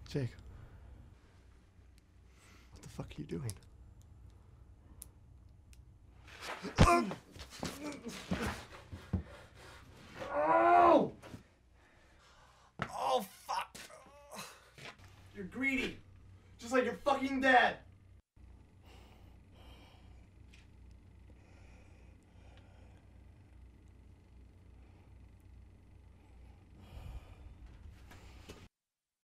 Jake. What the fuck are you doing? Oh! Oh, fuck! You're greedy. Just like your fucking dad.